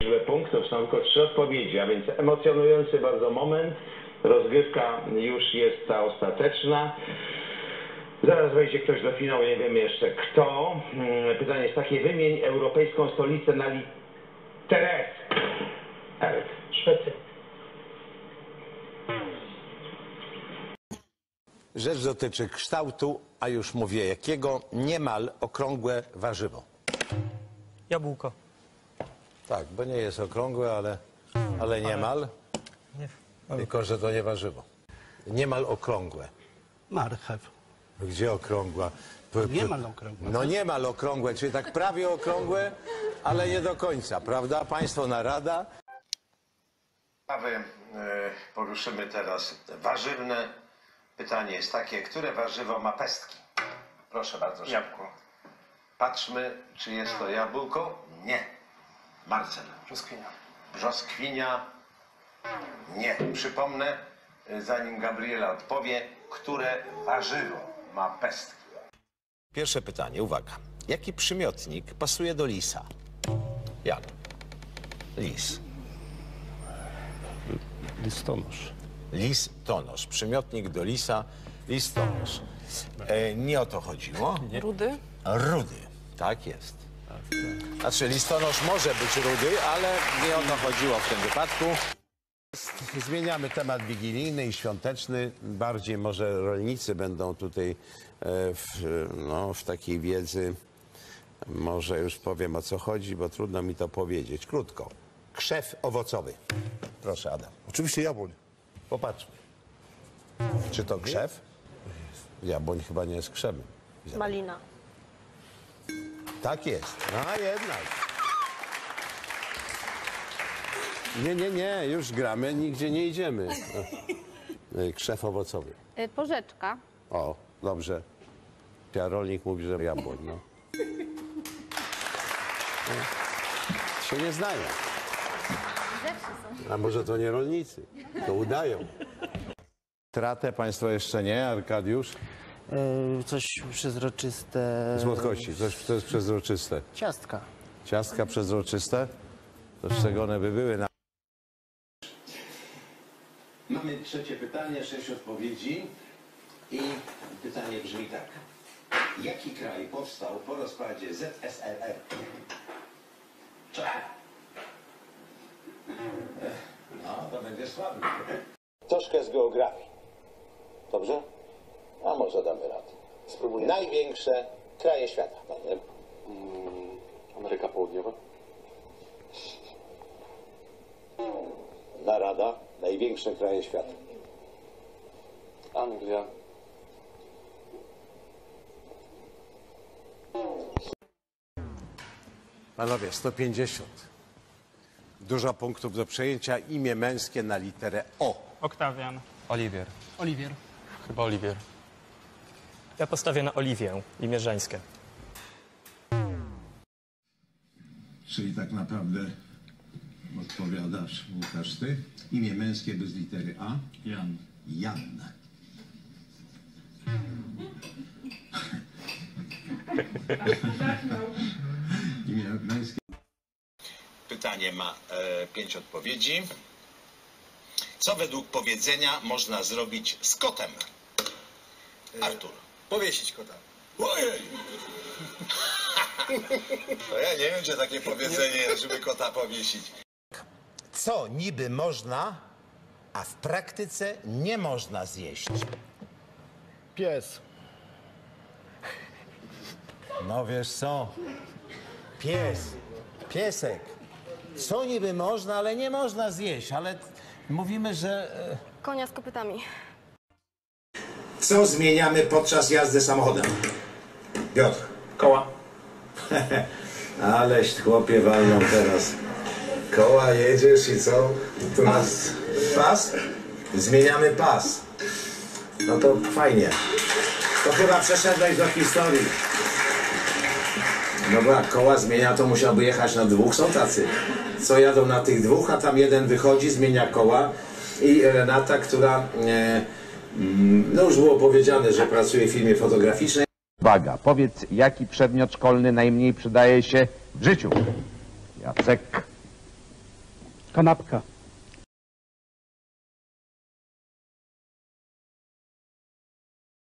liczbę punktów, są tylko 3 odpowiedzi, a więc emocjonujący bardzo moment. Rozgrywka już jest ta ostateczna. Zaraz wejdzie ktoś do finału, nie wiemy jeszcze kto. Pytanie jest takie, wymień europejską stolicę na literę S. Eryk. Szwecja. Rzecz dotyczy kształtu, a już mówię jakiego, niemal okrągłe warzywo. Jabłko. Tak, bo nie jest okrągłe, ale niemal. Tylko, że to nie warzywo. Niemal okrągłe. Marchew. Gdzie okrągła? Niemal okrągłe. No niemal okrągłe, czyli tak prawie okrągłe, ale nie do końca, prawda? Państwo narada. Poruszymy teraz warzywne. Pytanie jest takie, które warzywo ma pestki? Proszę bardzo. Jabłko. Patrzmy, czy jest to jabłko? Nie. Marcel. Brzoskwinia. Brzoskwinia? Nie. Przypomnę, zanim Gabriela odpowie, które warzywo ma pestki. Pierwsze pytanie, uwaga. Jaki przymiotnik pasuje do lisa? Jan. Lis. Listonosz. Listonosz. Przymiotnik do lisa, listonosz. Nie o to chodziło. Rudy? Rudy. Tak jest. Znaczy listonosz może być rudy, ale nie o to chodziło w tym wypadku. Zmieniamy temat wigilijny i świąteczny. Bardziej może rolnicy będą tutaj w takiej wiedzy. Może już powiem, o co chodzi, bo trudno mi to powiedzieć. Krótko. Krzew owocowy. Proszę, Adam. Oczywiście jabłoń. Popatrzmy. Czy to krzew? Jabłoń chyba nie jest krzewem. Malina. Tak jest. A jednak. Nie, już gramy, nigdzie nie idziemy. Krzew owocowy. Porzeczka. O, dobrze. Rolnik mówi, że jabłoń, no. Się nie znają. A może to nie rolnicy? To udają. Tratę państwo jeszcze nie, Arkadiusz? Coś przezroczyste. Słodkości, coś to jest przezroczyste. Ciastka. Ciastka przezroczyste? To z czego one by były? Mamy trzecie pytanie, 6 odpowiedzi. I pytanie brzmi tak. Jaki kraj powstał po rozpadzie ZSRR? Czechy. No, to będzie słaby. Troszkę z geografii. Dobrze? A może damy radę. Spróbuję. Największe kraje świata. Ameryka Południowa. Narada. Największe kraje świata. Anglia. Panowie, 150. Dużo punktów do przejęcia. Imię męskie na literę O. Oktawian. Oliwier. Oliwier. Chyba Oliwier. Ja postawię na Oliwię, imię żeńskie. Czyli tak naprawdę odpowiadasz, Łukasz, ty. Imię męskie bez litery A? Jan. Jan. Imię męskie. Pytanie ma 5 odpowiedzi. Co według powiedzenia można zrobić z kotem? Artur. Powiesić kota. Ojej! To ja nie wiem, gdzie takie powiedzenie jest, żeby kota powiesić. Co niby można, a w praktyce nie można zjeść? Pies. No wiesz co? Pies. Piesek. Co niby można, ale nie można zjeść, ale mówimy, że... Konia z kopytami. Co zmieniamy podczas jazdy samochodem? Piotr. Koła. Aleś chłopie walną teraz. Koła jedziesz i co? Tu nas pas? Zmieniamy pas. No to fajnie. To chyba przeszedłeś do historii. No bo jak koła zmienia, to musiałby jechać na 2. Są tacy, co jadą na tych 2, a tam jeden wychodzi, zmienia koła. I Renata, która, no już było powiedziane, że pracuje w firmie fotograficznej. Uwaga, powiedz, jaki przedmiot szkolny najmniej przydaje się w życiu? Jacek. Kanapka.